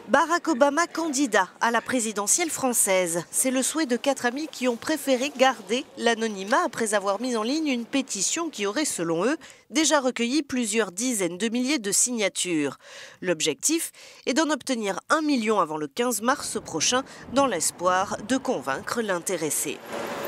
Barack Obama candidat à la présidentielle française. C'est le souhait de 4 amis qui ont préféré garder l'anonymat après avoir mis en ligne une pétition qui aurait, selon eux, déjà recueilli plusieurs dizaines de milliers de signatures. L'objectif est d'en obtenir 1 million avant le 15 mars prochain, dans l'espoir de convaincre l'intéressé.